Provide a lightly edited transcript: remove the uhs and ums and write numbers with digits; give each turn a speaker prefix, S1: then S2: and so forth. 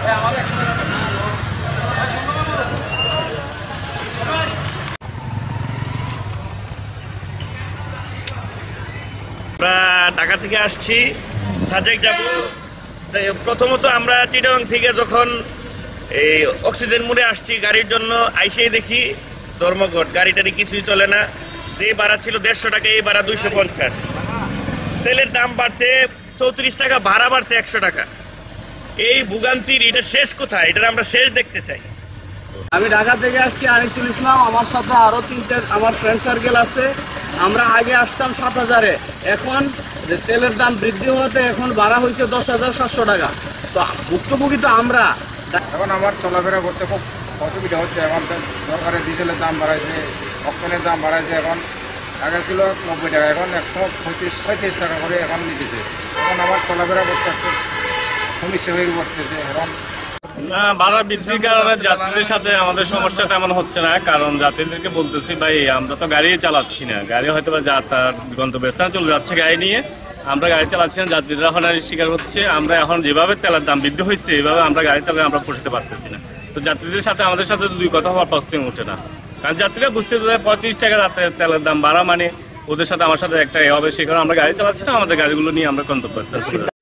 S1: ঢাকা থেকে আসছি, সাজেক যাব। প্রথমত আমরা চিটাগং থেকে যখন এই অক্সিজেন মোড়ে আসছি গাড়ির জন্য, আইসেই দেখি ধর্মঘট, গাড়িটারি কিছুই চলে না। যে ভাড়া ছিল 150 টাকা, এই ভাড়া 250। তেলের দাম বাড়ছে 34 টাকা, ভাড়া বাড়ছে 100 টাকা। এই ভোগান্তির এটা শেষ কোথায়? এটা আমরা শেষ দেখতে চাই।
S2: আমি ঢাকা থেকে আসছি, আনিসুল ইসলাম, আমার সাথে আরও 3-4 আমার ফ্রেন্ড সার্কেল আছে। আমরা আগে আসতাম 7000-এ, এখন তেলের দাম বৃদ্ধি হতে এখন ভাড়া হয়েছে 10,700 টাকা। তো ভুক্তভোগী তো আমরা।
S3: এখন আমার চলাফেরা করতে খুব অসুবিধা হচ্ছে। এখন সরকারের ডিজেলের দাম বাড়াইছে, অক্টেনের দাম বাড়াইছে। এখন আগে ছিল 90 টাকা, এখন 135-36 টাকা করে এখন নিতেছে। এখন আমার চলাফেরা করতে একটু সমস্যা হয়ে পড়তেছে। এখন
S4: না, ভাড়া বৃদ্ধির কারণে যাত্রীদের সাথে আমাদের সমস্যা তেমন হচ্ছে না, কারণ যাত্রীদেরকে বলতেছি ভাই আমরা তো গাড়ি চালাচ্ছি না, গাড়ি হয়তো বা তার গন্তব্যস্থানে চলে যাচ্ছে গাড়ি নিয়ে, আমরা গাড়ি চালাচ্ছি না, যাত্রীরা হয়রানির শিকার হচ্ছে। আমরা এখন যেভাবে তেলের দাম বৃদ্ধি হচ্ছে এইভাবে আমরা গাড়ি চালাই আমরা পোষাতে পারতেছি না। তো যাত্রীদের সাথে আমাদের সাথে দুই কথা হওয়ার প্রশ্নই ওঠে না, কারণ যাত্রীরা বুঝতে পারে 35 টাকা তেলের দাম বাড়া মানে ওদের সাথে আমার সাথে একটা হবে, সে কারণে আমরা গাড়ি চালাচ্ছি না, আমাদের গাড়িগুলো নিয়ে আমরা গন্তব্যস্থানে